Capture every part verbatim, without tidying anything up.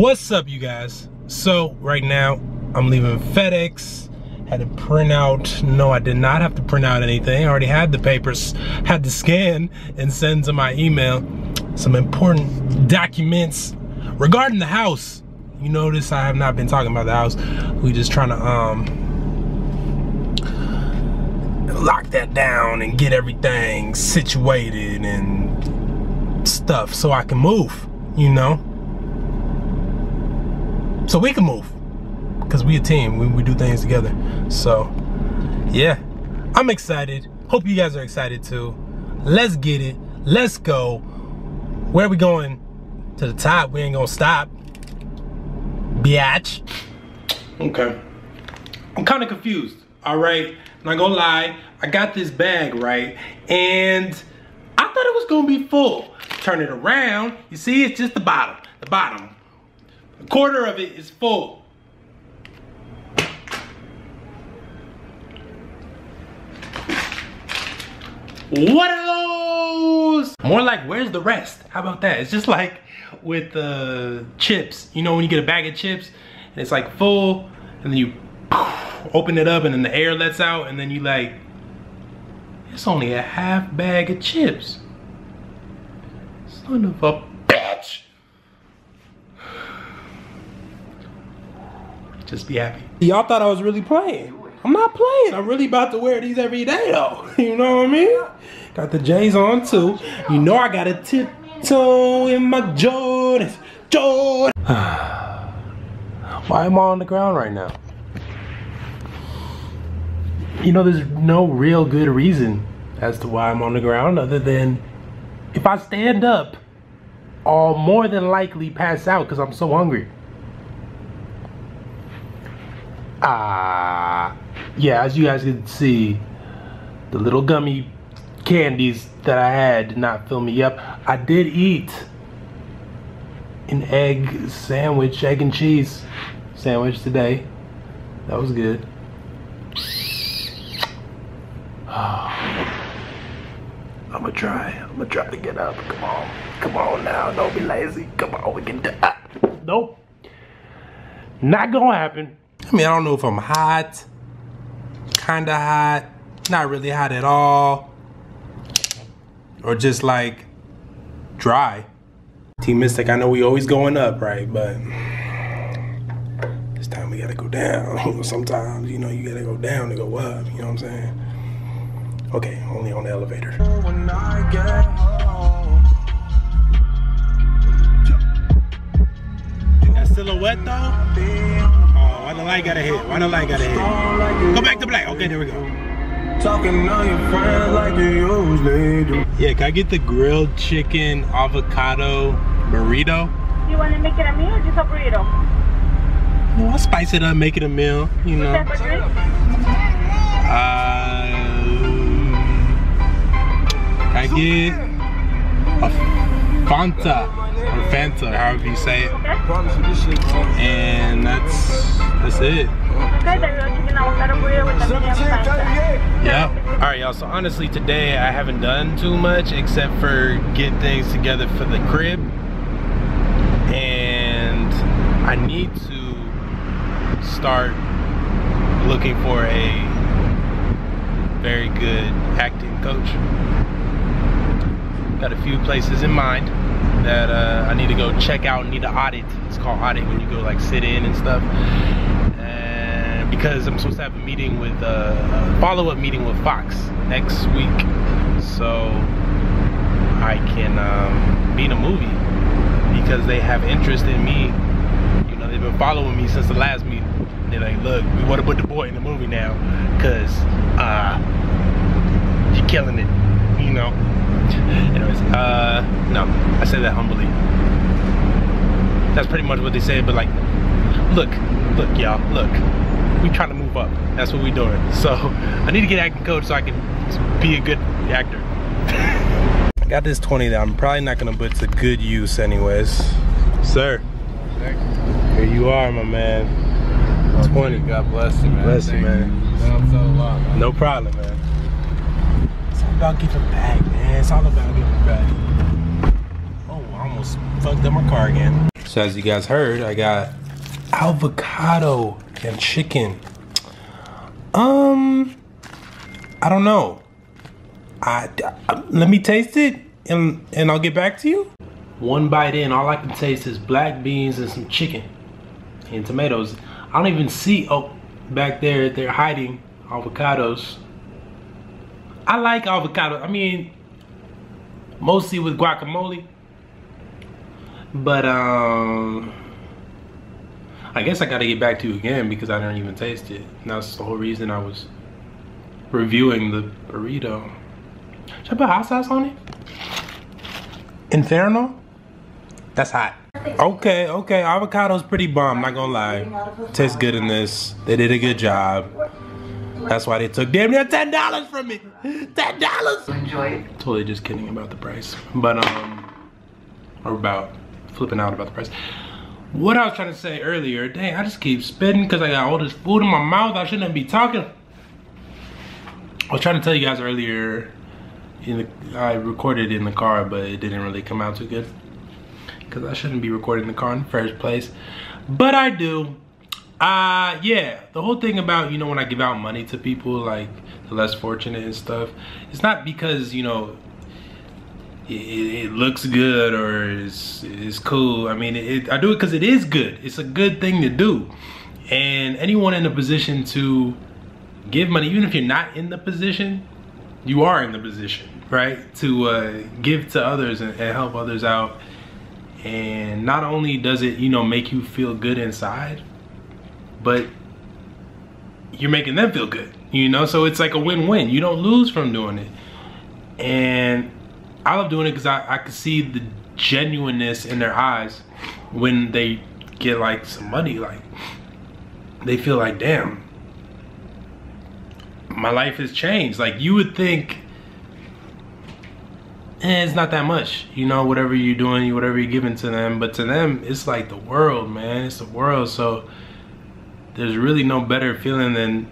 What's up, you guys? So right now I'm leaving FedEx. Had to print out, no, I did not have to print out anything. I already had the papers, had to scan and send to my email some important documents regarding the house. You notice I have not been talking about the house. We just trying to um lock that down and get everything situated and stuff so I can move, you know? So we can move, because we a team, we, we do things together. So yeah, I'm excited. Hope you guys are excited too. Let's get it, let's go. Where are we going? To the top. We ain't gonna stop, biatch. Okay, I'm kind of confused. All right, I'm not gonna lie, I got this bag, right, and I thought it was gonna be full. Turn it around, you see, it's just the bottom, the bottom. A quarter of it is full. What are those? More like, where's the rest? How about that? It's just like with the uh, chips. You know when you get a bag of chips and it's like full, and then you open it up and then the air lets out, and then you like, it's only a half bag of chips. Son of a bitch. Just be happy. Y'all thought I was really playing. I'm not playing. I'm really about to wear these every day though. You know what I mean? Got the J's on too. You know I got a tiptoe in my Jordans. Jordan. Why am I on the ground right now? You know, there's no real good reason as to why I'm on the ground other than if I stand up, I'll more than likely pass out because I'm so hungry. Ah, uh, yeah, as you guys can see, the little gummy candies that I had did not fill me up. I did eat an egg sandwich, egg and cheese sandwich today. That was good. Oh, I'm gonna try, I'm gonna try to get up. Come on, come on now, don't be lazy. Come on, we can do it. Nope, not gonna happen. I mean, I don't know if I'm hot, kinda hot, not really hot at all, or just like dry. Team Mystic, I know we always going up, right? But this time we gotta go down. Sometimes, you know, you gotta go down to go up, you know what I'm saying? Okay, only on the elevator. When I get home. That silhouette though? Why the light gotta hit? Why the light gotta hit? Go back to black. Okay, there we go. Talking on your friends like you usually do. Yeah, can I get the grilled chicken avocado burrito? You want to make it a meal or just a burrito? No, I'll spice it up, make it a meal, you know. Uh, can I get a Fanta? Or Fanta, however you say it. Okay. And that's that's it. Yeah. Alright, y'all, so honestly today I haven't done too much except for get things together for the crib. And I need to start looking for a very good acting coach. Got a few places in mind that uh, I need to go check out, need to audit. It's called audit when you go like sit in and stuff. And because I'm supposed to have a meeting with, uh, a follow-up meeting with Fox next week. So I can um, be in a movie because they have interest in me. You know, they've been following me since the last meeting. They're like, look, we want to put the boy in the movie now because uh, you're killing it, you know. Anyways, uh, no, I say that humbly. That's pretty much what they say, but like, look, look, y'all, look, we trying to move up. That's what we doing. So I need to get acting coach so I can be a good actor. I got this twenty that I'm probably not gonna put to good use anyways. Sir, here you are, my man. Oh, twenty, God bless you, man. Bless you, man. Thank you. Man. No problem, man. It's all about giving back, man. It's all about giving back. Oh, I almost fucked up my car again. So as you guys heard, I got avocado and chicken. Um, I don't know. I, I let me taste it and and I'll get back to you. One bite in, all I can taste is black beans and some chicken and tomatoes. I don't even see, oh, back there they're hiding avocados. I like avocado. I mean, mostly with guacamole. But um, I guess I gotta get back to you again because I didn't even taste it. And that's the whole reason I was reviewing the burrito. Should I put hot sauce on it? Inferno? That's hot. Okay, okay, avocado's pretty bomb, not gonna lie. Tastes good in this. They did a good job. That's why they took damn near ten dollars from me. ten dollars! Enjoy it. Totally just kidding about the price. But, um, or about flipping out about the price. What I was trying to say earlier, dang, I just keep spitting because I got all this food in my mouth. I shouldn't be talking. I was trying to tell you guys earlier, in the, I recorded in the car, but it didn't really come out too good. Because I shouldn't be recording in the car in the first place. But I do. Uh, yeah, the whole thing about, you know, when I give out money to people, like the less fortunate and stuff, it's not because, you know, it, it looks good or it's, it's cool. I mean, it, I do it because it is good. It's a good thing to do. And anyone in a position to give money, even if you're not in the position, you are in the position, right? To uh, give to others and, and help others out. And not only does it, you know, make you feel good inside, but you're making them feel good, you know? So it's like a win-win. You don't lose from doing it. And I love doing it because I, I can see the genuineness in their eyes when they get like some money. Like, they feel like, damn, my life has changed. Like, you would think, eh, it's not that much, you know, whatever you're doing, whatever you're giving to them. But to them, it's like the world, man. It's the world. So there's really no better feeling than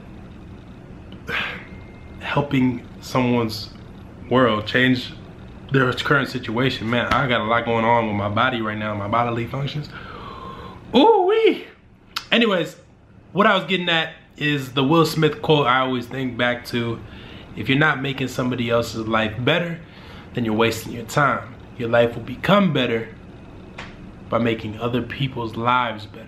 helping someone's world change their current situation. Man, I got a lot going on with my body right now, my bodily functions. Ooh wee. Anyways, what I was getting at is the Will Smith quote I always think back to. If you're not making somebody else's life better, then you're wasting your time. Your life will become better by making other people's lives better.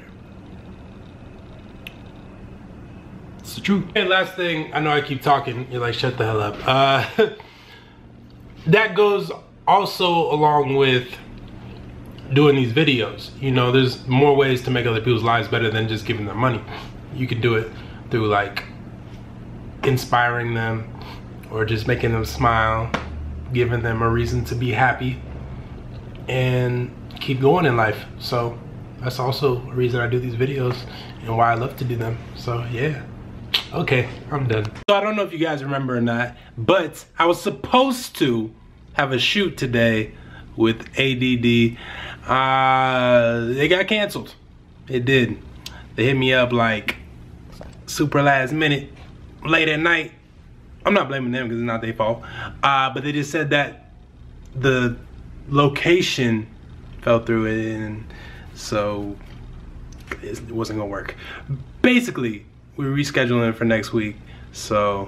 It's the truth. And last thing, I know I keep talking, you're like, shut the hell up. Uh, that goes also along with doing these videos. You know, there's more ways to make other people's lives better than just giving them money. You could do it through like inspiring them or just making them smile, giving them a reason to be happy and keep going in life. So that's also a reason I do these videos and why I love to do them. So yeah. Okay, I'm done. So I don't know if you guys remember or not, but I was supposed to have a shoot today with A D D. Uh, they got canceled. It did. They hit me up like super last minute, late at night. I'm not blaming them because it's not their fault. Uh, but they just said that the location fell through it, and so it wasn't gonna work. Basically, we're rescheduling for next week. So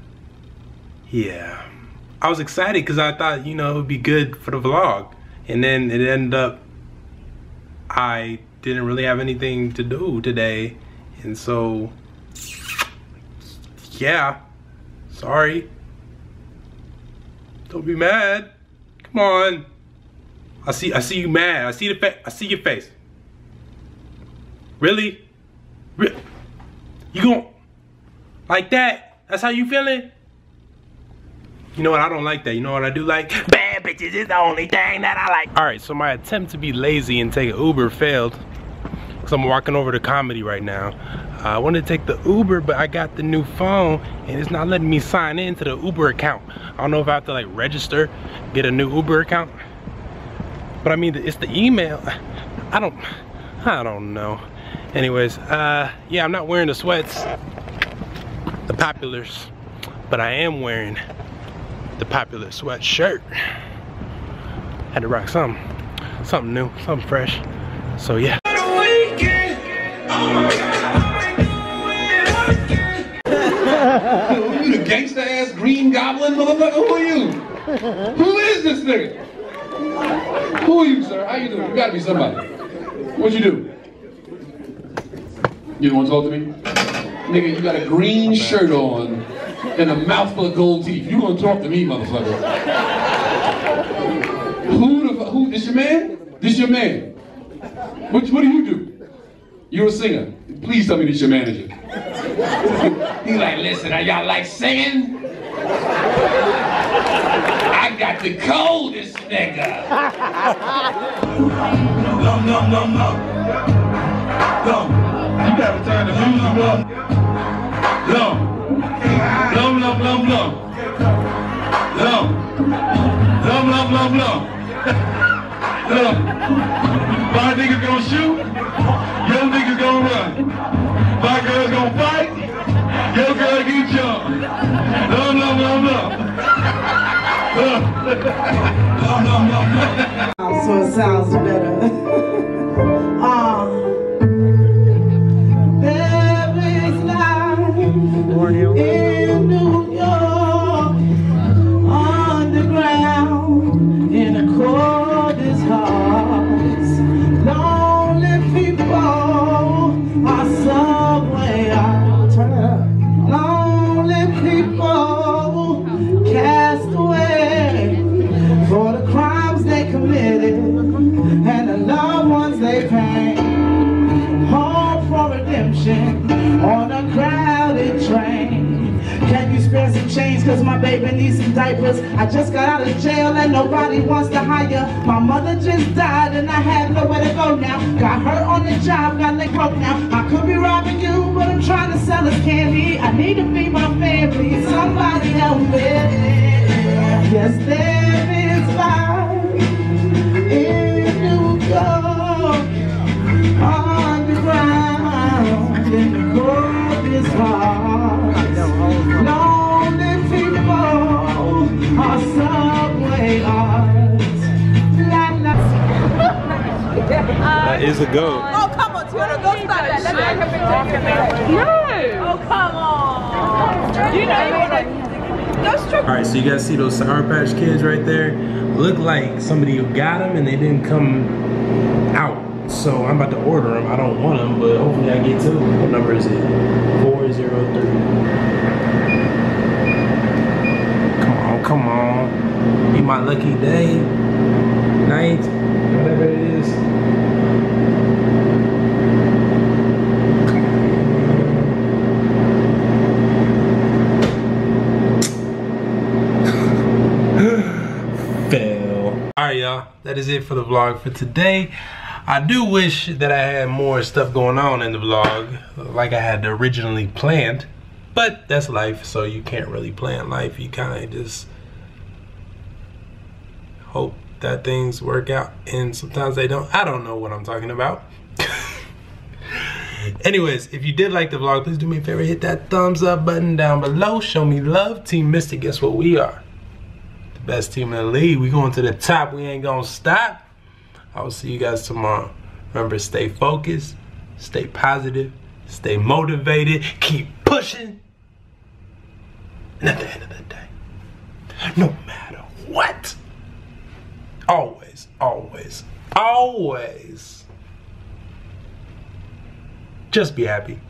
yeah, I was excited because I thought, you know, it would be good for the vlog, and then it ended up I didn't really have anything to do today, and so yeah, sorry. Don't be mad. Come on. I see I see you mad. I see the fa I see your face. Really? Re You gon' like that? That's how you feeling? You know what? I don't like that. You know what I do like? Bad bitches is the only thing that I like. All right, so my attempt to be lazy and take an Uber failed because I'm walking over to Comedy right now. Uh, I wanted to take the Uber, but I got the new phone and it's not letting me sign in to the Uber account. I don't know if I have to like register, get a new Uber account. But I mean, it's the email. I don't, I don't know. Anyways, uh, yeah, I'm not wearing the sweats, the Populars, but I am wearing the Popular sweatshirt. Had to rock something, something new, something fresh. So yeah. You the gangsta ass green goblin motherfucker? Who are you? Who is this nigga? Who are you, sir? How you doing? You gotta be somebody. What you do? You don't want to talk to me? Nigga, you got a green shirt on and a mouthful of gold teeth. You gonna talk to me, motherfucker? Who the who? This your man? This your man? What, what do you do? You're a singer. Please tell me this your manager. He like, listen, are y'all like singing? I got the coldest nigga. No, no, no, no. No. You gotta turn the music up. No. No, no, no, no. No. No, no, no, no. No. My niggas gonna shoot. Your niggas gonna run. My girls gonna fight. Your girl get jumped. No, no, no, no. No, no, no, no. So it sounds better. uh, there is life in New York, underground, in the coldest hearts. Lonely people are subway out. Turn it up. Lonely people cast away for the crimes they committed and the loved ones they paid. Home for redemption on a crowded train. Can you spare some change? Cause my baby needs some diapers. I just got out of jail and nobody wants to hire. My mother just died and I have nowhere to go now. Got hurt on the job, got leg broke now. I could be robbing you, but I'm trying to sell us candy. I need to feed my family. Somebody help me. Yes, there is life in New York, underground, in the coldest hearts. Lonely people are subway arts. La, la. That is a goat. Oh, come on, Twitter, go start that. Let me take a picture. No. Oh, come on. You know you want to. Alright, so you guys see those Sour Patch Kids right there? Look like somebody who got them and they didn't come out. So I'm about to order them. I don't want them, but hopefully I get to them. What number is it? four zero three. Come on, come on. Be my lucky day. Night. Whatever it is. Fail. Alright, y'all, that is it for the vlog for today. I do wish that I had more stuff going on in the vlog like I had originally planned, but that's life, so you can't really plan life. You kind of just hope that things work out, and sometimes they don't. I don't know what I'm talking about. Anyways, if you did like the vlog, please do me a favor, hit that thumbs up button down below. Show me love. Team Mystic, guess what we are? The best team in the league. We going to the top. We ain't gonna stop. I will see you guys tomorrow. Remember, stay focused, stay positive, stay motivated, keep pushing. And at the end of the day, no matter what, always, always, always, just be happy.